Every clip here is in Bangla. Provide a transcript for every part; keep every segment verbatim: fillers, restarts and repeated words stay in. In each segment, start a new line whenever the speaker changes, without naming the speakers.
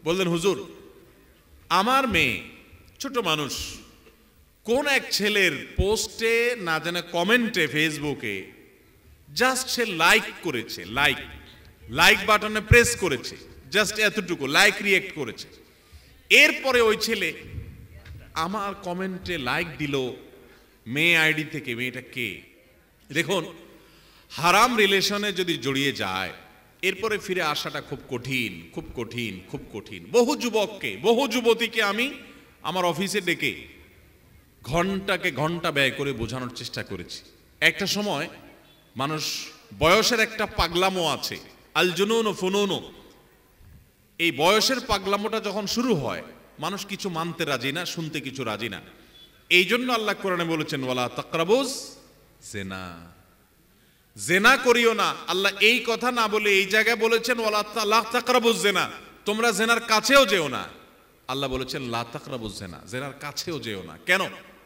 বললেন হুজুর আমার মেয়ে ছোট মানুষ কোন এক ছেলের পোস্টে না জানে কমেন্টে ফেসবুকে জাস্ট সে লাইক করেছে, লাইক লাইক বাটনে প্রেস করেছে, জাস্ট এতটুকু লাইক রিয়েক্ট করেছে। এরপরে ওই ছেলে আমার কমেন্টে লাইক দিল মেয়ে আইডি থেকে। মেয়েটা কে? দেখুন, হারাম রিলেশনে যদি জড়িয়ে যায় এরপরে ফিরে আসাটা খুব কঠিন, খুব কঠিন, খুব কঠিন। বহু যুবককে, বহু যুবতীকে আমি আমার অফিসে ডেকে ঘন্টাকে ঘন্টা ব্যয় করে বোঝানোর চেষ্টা করেছি। একটা সময় মানুষ বয়সের একটা পাগলামো আছে, আল জুনুন ফুনুন, এই বয়সের পাগলামোটা যখন শুরু হয় মানুষ কিছু মানতে রাজি না, শুনতে কিছু রাজি না। এই জন্য আল্লাহ কোরআনে বলেছেন ওয়ালা তাকরাবুজ জিনা, জেনা করিও না। আল্লাহ এই কথা না বলে এই জায়গায় বলেছেন ওয়ালা লা তাকরাবুজ জিনা, তোমরা জেনার কাছেও যেও না। আল্লাহ বলেছেন লা তাকরাবুজ জিনা, জেনার কাছেও যেও না। কেন?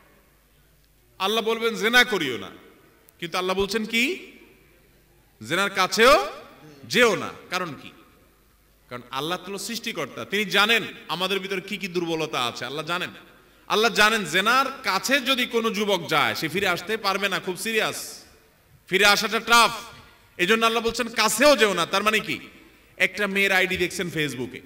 আল্লাহ বলবেন জেনা করিও না, কিন্তু আল্লাহ বলছেন কি জেনার কাছেও যেও না। কারণ কি? কারণ আল্লাহ তো সৃষ্টিকর্তা, তিনি জানেন আমাদের ভিতরে কি কি দুর্বলতা আছে। আল্লাহ জানেন, আল্লাহ জানেন জেনার কাছে যদি কোনো যুবক যায় সে ফিরে আসতে পারবে না, খুব সিরিয়াস, ফিরে আসাটা টাফ। এই জন্য আল্লাহ বলছেন কাছেও যেও না। তার মানে কি? একটা মেয়ের আইডি দেখছেন ফেসবুকে,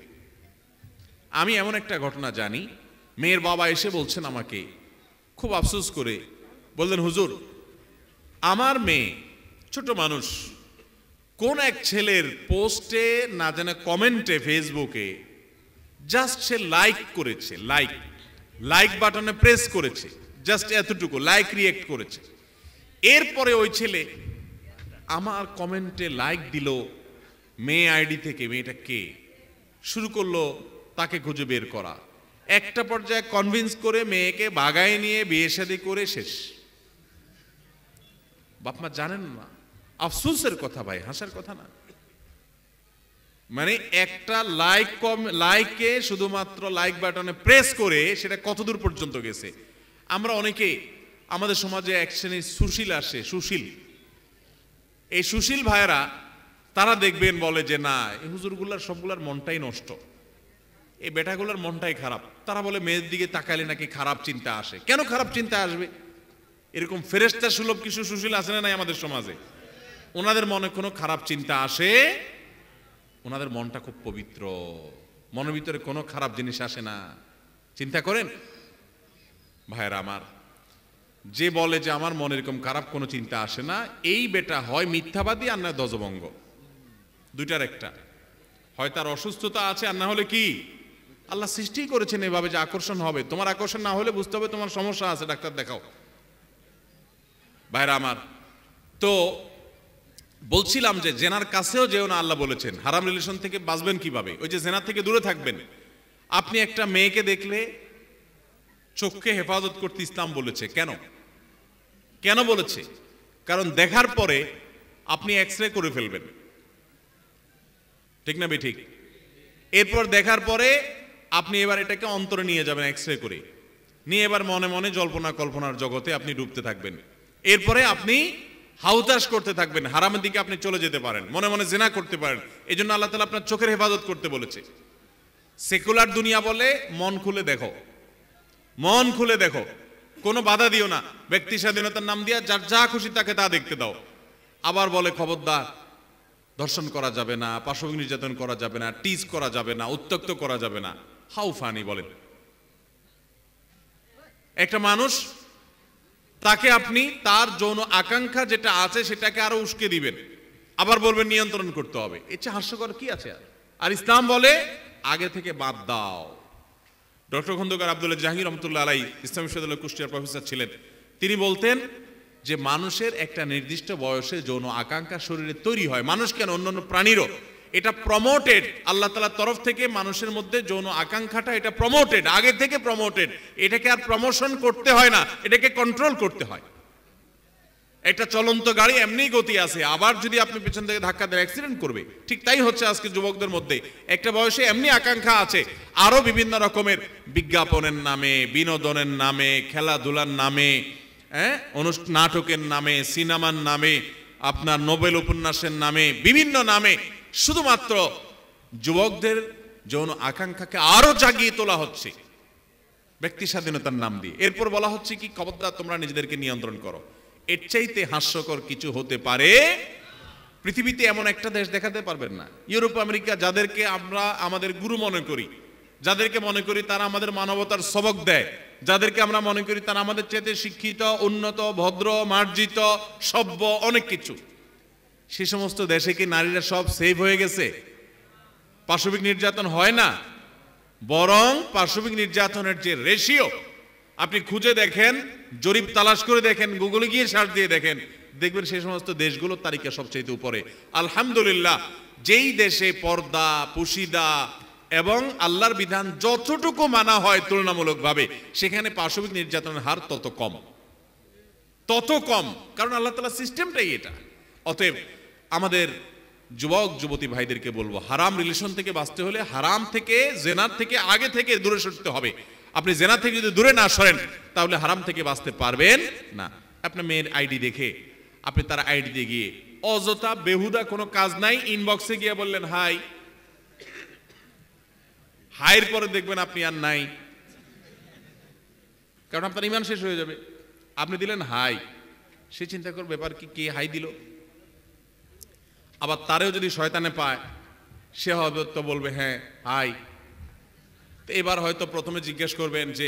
আমি এমন একটা ঘটনা জানি, মেয়ের বাবা এসে বলছেন আমাকে খুব আফসোস করে, বললেন হুজুর আমার মেয়ে ছোট মানুষ কোন এক ছেলের পোস্টে না জানে কমেন্টে ফেসবুকে জাস্ট সে লাইক করেছে, লাইক লাইক বাটনে প্রেস করেছে, জাস্ট এতটুকু লাইক রিয়েক্ট করেছে। এরপরে ওই ছেলে আমার কমেন্টে লাইক দিল মেয়ে আইডি থেকে। মেয়েটা কে? শুরু করলো তাকে খুঁজে বের করা। একটা পর্যায়ে কনভিন্স করে মেয়েকে বাগায় নিয়ে বিয়ে শাদী করে শেষ। বাপমা জানেন না, আফসোসের কথা ভাই, হাসার কথা না। মানে একটা লাইক কম লাইকে শুধুমাত্র লাইক বাটনে প্রেস করে সেটা কতদূর পর্যন্ত গেছে। আমরা অনেকে আমাদের সমাজে এক শ্রেণীর সুশীল আসে, সুশীল, এই সুশীল ভাইয়েরা তারা দেখবেন বলে যে না এই হুজুরগুলার সবগুলার মনটাই নষ্ট, এই বেটাগুলার মনটাই খারাপ। তারা বলে মেয়ের দিকে তাকালে নাকি খারাপ চিন্তা আসে। কেন খারাপ চিন্তা আসবে? এরকম ফেরেশতা সুলভ কিছু সুশীল আছে না নাই আমাদের সমাজে? ওনাদের মনে কোনো খারাপ চিন্তা আসে, ওনাদের মনটা খুব পবিত্র, মনের ভিতরে কোনো খারাপ জিনিস আসে না। চিন্তা করেন ভাইরা আমার, যে বলে যে আমার মনে এরকম খারাপ কোনো চিন্তা আসে না, এই বেটা হয় মিথ্যাবাদী আর না দজভঙ্গ, দুইটার একটা। হয় তার অসুস্থতা আছে আর না হলে কি আল্লাহ সৃষ্টি করেছেন এভাবে যে আকর্ষণ হবে। তোমার আকর্ষণ না হলে বুঝতে হবে তোমার সমস্যা আছে, ডাক্তার দেখাও। ভাইরা আমার, তো বলছিলাম যে জেনার কাছেও যেও না আল্লাহ বলেছেন। হারাম রিলেশন থেকে বাঁচবেন কিভাবে? ওই যে জেনার থেকে দূরে থাকবেন। আপনি একটা মেয়েকে দেখলে চোখকে হেফাজত করতে ইসলাম বলেছে। কেন কেন বলেছে? কারণ দেখার পরে আপনি এক্স রে করে ফেলবেন, ঠিক না বে ঠিক? এরপর দেখার পরে আপনি এবার এটাকে অন্তরে নিয়ে যাবেন এক্স রে করে, নিয়ে এবার মনে মনে জল্পনা কল্পনার জগতে আপনি ডুবতে থাকবেন। এরপরে আপনি হাউতাস করতে থাকবেন, হারামের দিকে আপনি চলে যেতে পারেন, মনে মনে জিনা করতে পারেন। এই জন্য আল্লাহ তাআলা আপনার চোখের হেফাজত করতে বলেছে। সেকুলার দুনিয়া বলে মন খুলে দেখো, মন খুলে দেখো, কোনো বাধা দিও না, ব্যক্তি স্বাধীনতার নাম দিয়া যার যা খুশি তাকে তা দেখতে দাও। আবার বলে খবরদার ধর্ষণ করা যাবে না, পাশবিক নির্যাতন করা যাবে না, টিজ করা যাবে না, উত্ত্যক্ত করা যাবে না। হাউ ফানি বলেন। একটা মানুষ তাকে আপনি তার যৌন আকাঙ্ক্ষা যেটা আছে সেটাকে আরো উস্কে দিবেন, আবার বলবেন নিয়ন্ত্রণ করতে হবে। এর চেয়ে হাস্যকর কি আছে? আর ইসলাম বলে আগে থেকে বাদ দাও। ডক্টর খন্দকার আব্দুল্লাহ জাহাঙ্গীর রহমতুল্লাহ আলাইহি ইসলামী বিশ্ববিদ্যালয়ের কুষ্টিয়ার প্রফেসর ছিলেন। তিনি বলতেন যে মানুষের একটা নির্দিষ্ট বয়সে যৌন আকাঙ্ক্ষা শরীরে তৈরি হয়, মানুষ কেন অন্যান্য প্রাণীরও। এটা প্রমোটেড আল্লাহ তাআলার তরফ থেকে, মানুষের মধ্যে যৌন আকাঙ্ক্ষাটা এটা প্রমোটেড, আগে থেকে প্রমোটেড। এটাকে আর প্রমোশন করতে হয় না, এটাকে কন্ট্রোল করতে হয়। একটা চলন্ত গাড়ি এমনি গতি আছে, আবার যদি আপনি পেছন থেকে ধাক্কা দেন অ্যাক্সিডেন্ট করবে। ঠিক তাই হচ্ছে আজকে যুবকদের মধ্যে। একটা বয়সে এমনি আকাঙ্ক্ষা আছে, আরো বিভিন্ন রকমের বিজ্ঞাপনের নামে, বিনোদনের নামে, খেলাধুলার নামে, হ্যাঁ নাটকের নামে, সিনেমার নামে, আপনার নোবেল উপন্যাসের নামে, বিভিন্ন নামে শুধুমাত্র যুবকদের যৌন আকাঙ্ক্ষাকে আরো জাগিয়ে তোলা হচ্ছে ব্যক্তি স্বাধীনতার নাম দিয়ে। এরপর বলা হচ্ছে কি, খবরদার তোমরা নিজেদেরকে নিয়ন্ত্রণ করো। এর চাইতে হাস্যকর কিছু হতে পারে? পৃথিবীতে এমন একটা দেশ দেখাতে পারবেন না, ইউরোপ আমেরিকা, যাদেরকে আমরা আমাদের গুরু মনে করি, যাদেরকে মনে করি তারা আমাদের মানবতার সবক দেয়, যাদেরকে আমরা মনে করি তারা আমাদের চাইতে শিক্ষিত, উন্নত, ভদ্র, মার্জিত, সভ্য, অনেক কিছু, সে সমস্ত দেশে কি নারীরা সব সেভ হয়ে গেছে? পাশবিক নির্যাতন হয় না, বরং পাশবিক নির্যাতনের যে রেশিও আপনি খুঁজে দেখেন, জরিপ তালাশ করে দেখেন, গুগলে গিয়ে সার্চ দিয়ে দেখেন, দেখবেন সেই সমস্ত দেশগুলোর তালিকা সবচেয়ে উপরে। আলহামদুলিল্লাহ, যেই দেশে পর্দা, পুশিদা এবং আল্লাহর বিধান যতটুকু মানা হয় তুলনামূলকভাবে, সেখানে পাশবিক নির্যাতনের হার তত কম, তত কম, কারণ আল্লাহ তাআলার সিস্টেমটাই এটা। অতএব আমাদের যুবক যুবতী ভাইদেরকে বলবো, হারাম রিলেশন থেকে বাঁচতে হলে হারাম থেকে, জেনার থেকে আগে থেকে দূরে সরতে হবে। আপনি জেনা থেকে যদি দূরে না সরেন, তাহলে হারাম থেকে বাঁচতে পারবেন না। আপনার মেয়ের আইডি দেখে আপনি তার আইডি দিয়ে গিয়ে অযথা বেহুদা কোনো কাজ নাই, ইনবক্সে গিয়ে বললেন হাই, হাইয়ের পরে দেখবেন আপনি আর নাই, কারণ আপনার ইমান শেষ হয়ে যাবে। আপনি দিলেন হাই, সে চিন্তা করবে ব্যাপার কি, কে হাই দিল। আবার তারেও যদি শয়তানে পায়, সে হয়তো বলবে হ্যাঁ হাই। তো এবার হয়তো প্রথমে জিজ্ঞেস করবেন যে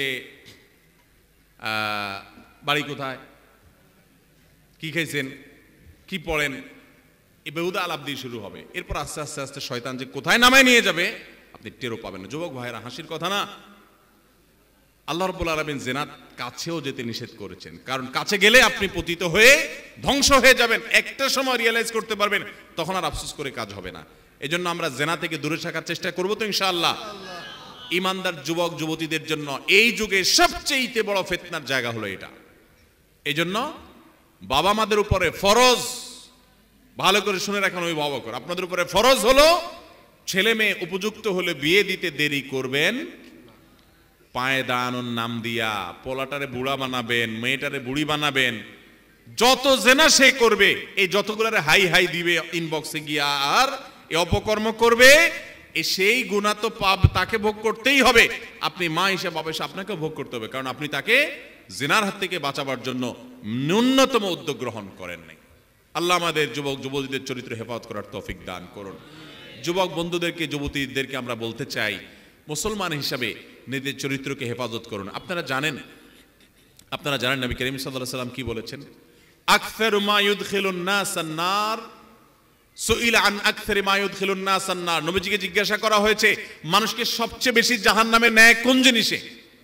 বাড়ি কোথায়, কি খাইছেন, কি পড়েন, এই বেহুদা আলাপ দিয়ে শুরু হবে। এরপর আস্তে আস্তে আস্তে শয়তান যে কোথায় নামায় নিয়ে যাবে আপনি টেরও পাবেন না। যুবক ভাইয়েরা, হাসির কথা না, আল্লাহ রাব্বুল আলামিন জেনার কাছেও যেতে নিষেধ করেছেন, কারণ কাছে গেলে আপনি পতিত হয়ে ধ্বংস হয়ে যাবেন। একটা সময় রিয়েলাইজ করতে পারবেন, তখন আর আফসোস করে কাজ হবে না। এজন্য আমরা জেনা থেকে দূরে থাকার চেষ্টা করব তো ইনশাআল্লাহ। ইমানদার যুবক যুবতীদের জন্য এই যুগে সবচেয়ে বড় ফিতনার জায়গা হলো এটা। এজন্য বাবা মাদের উপরে ফরজ, ভালো করে শুনে রাখেন অভিভাবক, আপনাদের উপরে ফরজ হলো ছেলে মেয়ে উপযুক্ত হলে বিয়ে দিতে দেরি করবেন। পায়ে দাঁড়ানোর নাম দিয়া পোলাটারে বুড়া বানাবেন, মেয়েটারে বুড়ি বানাবেন, যত জেনা সে করবে, এই যতগুলারে হাই হাই দিবে ইনবক্সে গিয়া আর এই অপকর্ম করবে, সেই গুনাহ তো পাপ তাকে ভোগ করতেই হবে। আপনি মা হিসেবে বাবা হিসেবে আপনাকে ভোগ করতে হবে, কারণ আপনি তাকে জিনার হাত থেকে বাঁচাবার জন্য ন্যূনতম উদ্যোগ গ্রহণ করেন নাই। আল্লাহ আমাদের যুবক যুবতীদের চরিত্র হেফাজত করার তৌফিক দান করুন। যুবক বন্ধুদেরকে, যুবতীদেরকে আমরা বলতে চাই, মুসলমান হিসাবে নিজেদের চরিত্রকে হেফাজত করুন। আপনারা জানেন, আপনারা জানেন নবী করিম সাল্লাল্লাহু আলাইহি ওয়াসাল্লাম কি বলেছেন? আকসারু মা ইউদখিলুন নাস আন-নার, সুইলা আন আকসারি মা ইউদখিলুন নাস আন-নার। নবীজিকে জিজ্ঞাসা করা হয়েছে, মানুষকে সবচেয়ে বেশি জাহান্নামে নেয় কোন জিনিসে?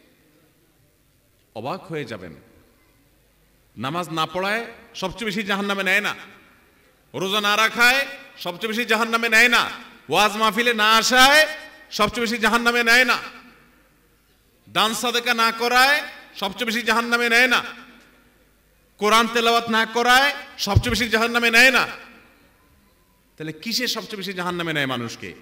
অবাক হয়ে যাবেন, নামাজ না পড়ায় সবচেয়ে বেশি জাহান্নামে নেয় না, রোজা না রাখায় সবচেয়ে বেশি জাহান্নামে নেয় না, ওয়াজ মাহফিলে না আসায় সবচেয়ে বেশি জাহান্নামে নেয় না, দান সাদেকা না করায় সবচেয়ে বেশি জাহান্নামে নেয় না, কোরআন তেলাওয়াত না করায় সবচেয়ে বেশি জাহান্নামে নেয় না। তাহলে কিসে সবচেয়ে বেশি জাহান্নামে নেয় মানুষকে?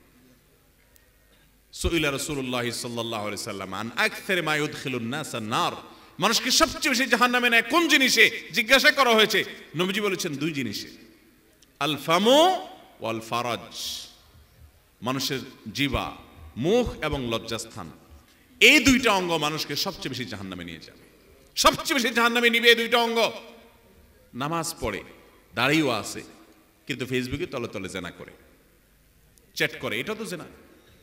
সুইলা রাসূলুল্লাহ সাল্লাল্লাহু আলাইহি সাল্লাম আন আকসারি মা ইউদখিলুন নাস আন-নার, মানুষকে সবচেয়ে বেশি জাহান্নামে নেয় কোন জিনিসে জিজ্ঞাসা করা হয়েছে। নবীজি বলেছেন দুই জিনিসে, আল ফামু ওয়াল ফারাজ, মানুষের জিহ্বা, মুখ এবং লজ্জাস্থান, এই দুইটা অঙ্গ মানুষকে সবচেয়ে বেশি জাহান্নামে নিয়ে যাবে, সবচেয়ে বেশি জাহান্নামে নিবে এই দুইটা অঙ্গ। নামাজ পড়ে, দাঁড়িয়েও আছে, কিন্তু ফেসবুকে তলে তলে জেনা করে, চ্যাট করে, এটা তো জেনা।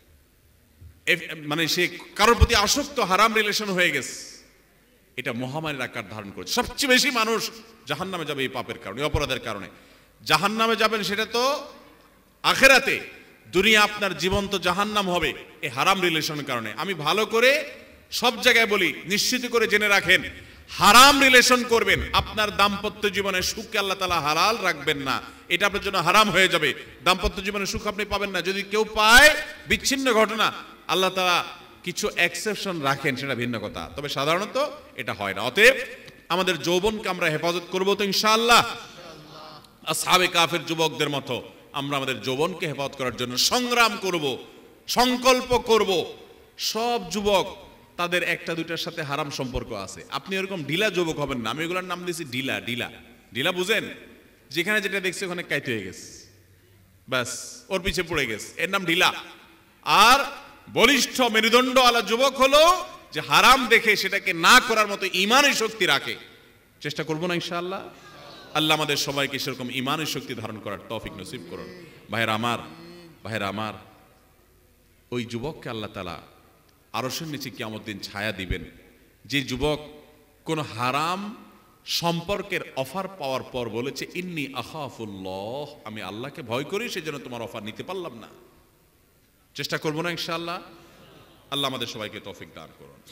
মানে সে কারোর প্রতি আসক্ত, হারাম রিলেশন হয়ে গেছে, এটা মহামারীর আকার ধারণ করেছে। সবচেয়ে বেশি মানুষ জাহান্নামে যাবে এই পাপের কারণে, অপরাধের কারণে। জাহান্নামে যাবেন সেটা তো আখেরাতে, দুনিয়া আপনার জীবন্ত জাহান্নাম হবে এই হারাম রিলেশনের কারণে। আমি ভালো করে সব জায়গায় বলি, নিশ্চিত করে জেনে রাখেন, হারাম রিলেশন করবেন, আপনার দাম্পত্য জীবনে সুখকে আল্লাহ তাআলা হালাল রাখবেন না, এটা আপনার জন্য হারাম হয়ে যাবে। দাম্পত্য জীবনে সুখ আপনি পাবেন না। যদি কেউ পায় বিচ্ছিন্ন ঘটনা, আল্লাহ তাআলা কিছু এক্সেপশন রাখেন, সেটা ভিন্ন কথা, তবে সাধারণত এটা হয় না। অতএব আমাদের যৌবনকে আমরা হেফাজত করবো তো ইনশাআল্লাহ। আসহাবে কাফের যুবকদের মতো আমরা আমাদের যৌবনকে হেফাজত করার জন্য সংগ্রাম করব, সংকল্প করব। সব যুবক তাদের একটা দুইটার সাথে হারাম সম্পর্ক আছে। আপনি এরকম ঢিলা যুবক হবেন না। আমি এগুলোর নাম দিয়েছি ঢিলা। ঢিলা ঢিলা বুঝেন? যেখানে যেটা দেখছে ওখানে কাইতে হয়ে গেছে, ব্যাস ওর পিছে পড়ে গেছে, এর নাম ঢিলা। আর বলিষ্ঠ মেরুদণ্ড আলা যুবক হলো যে হারাম দেখে সেটাকে না করার মতো ইমানের শক্তি রাখে। চেষ্টা করবো না ইনশাআল্লাহ? আল্লাহ আমাদের সবাইকে সেরকম ইমানের শক্তি ধারণ করার তৌফিক নসিব করুন। ভাইয়েরা আমার, ভাইয়েরা আমার, ওই যুবককে আল্লাহ তাআলা আরশের নিচে কিয়ামত দিন ছায়া দিবেন, যে যুবক কোন হারাম সম্পর্কের অফার পাওয়ার পর বলেছে ইন্নী আখাফুল্লাহ, আমি আল্লাহকে ভয় করি, সেজন্য তোমার অফার নিতে পারলাম না। চেষ্টা করবো না ইনশাআল্লাহ? আল্লাহ আমাদের সবাইকে তৌফিক দান করুন।